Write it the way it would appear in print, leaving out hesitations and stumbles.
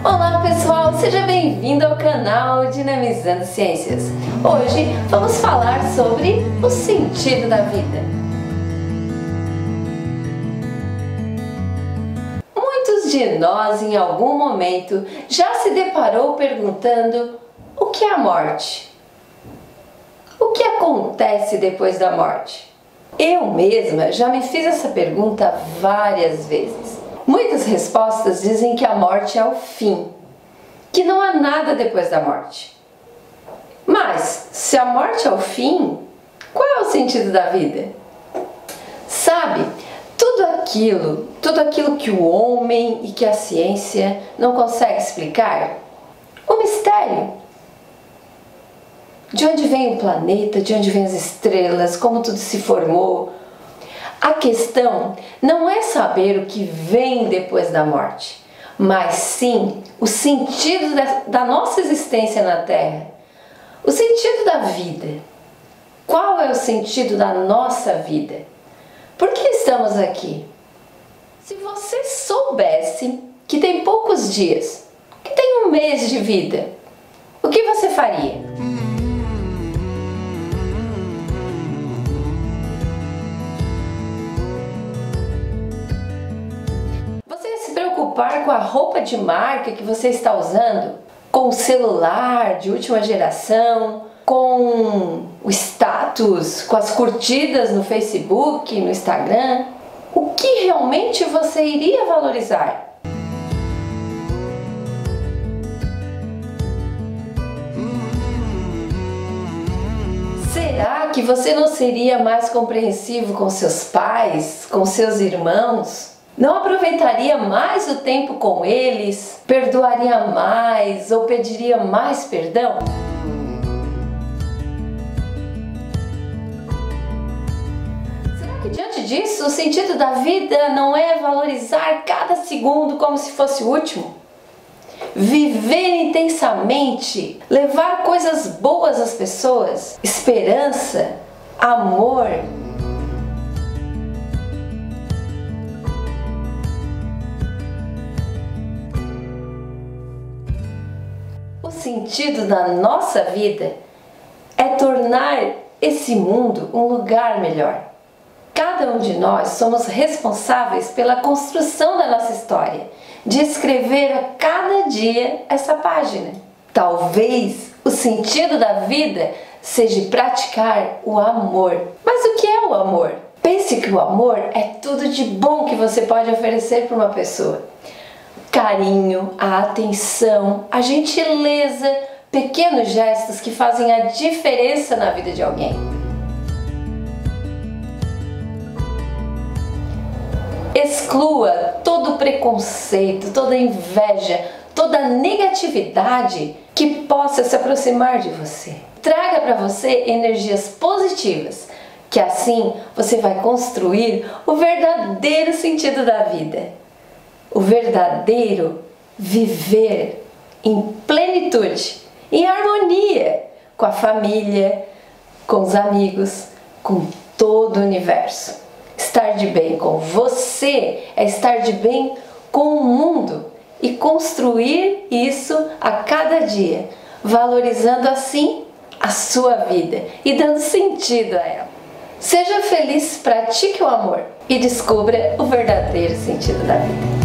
Olá pessoal, seja bem-vindo ao canal Dinamizando Ciências. Hoje vamos falar sobre o sentido da vida. Muitos de nós em algum momento já se deparou perguntando o que é a morte? O que acontece depois da morte? Eu mesma já me fiz essa pergunta várias vezes. Muitas respostas dizem que a morte é o fim, que não há nada depois da morte. Mas, se a morte é o fim, qual é o sentido da vida? Sabe, tudo aquilo que o homem e que a ciência não consegue explicar, o mistério. De onde vem o planeta, de onde vêm as estrelas, como tudo se formou. A questão não é saber o que vem depois da morte, mas sim o sentido da nossa existência na Terra, o sentido da vida. Qual é o sentido da nossa vida? Por que estamos aqui? Se você soubesse que tem poucos dias, que tem um mês de vida, o que você faria? Com a roupa de marca que você está usando, com o celular de última geração, com o status, com as curtidas no Facebook, no Instagram, o que realmente você iria valorizar? Será que você não seria mais compreensivo com seus pais, com seus irmãos? Não aproveitaria mais o tempo com eles? Perdoaria mais ou pediria mais perdão? Será que diante disso o sentido da vida não é valorizar cada segundo como se fosse o último? Viver intensamente, levar coisas boas às pessoas, esperança, amor. O sentido da nossa vida é tornar esse mundo um lugar melhor. Cada um de nós somos responsáveis pela construção da nossa história, de escrever a cada dia essa página. Talvez o sentido da vida seja praticar o amor. Mas o que é o amor? Pense que o amor é tudo de bom que você pode oferecer para uma pessoa. Carinho, a atenção, a gentileza, pequenos gestos que fazem a diferença na vida de alguém. Exclua todo preconceito, toda inveja, toda negatividade que possa se aproximar de você. Traga para você energias positivas, que assim você vai construir o verdadeiro sentido da vida. O verdadeiro viver em plenitude, em harmonia com a família, com os amigos, com todo o universo. Estar de bem com você é estar de bem com o mundo e construir isso a cada dia, valorizando assim a sua vida e dando sentido a ela. Seja feliz, pratique o amor e descubra o verdadeiro sentido da vida.